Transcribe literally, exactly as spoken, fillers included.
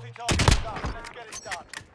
Bounty target is up. Let's get it done.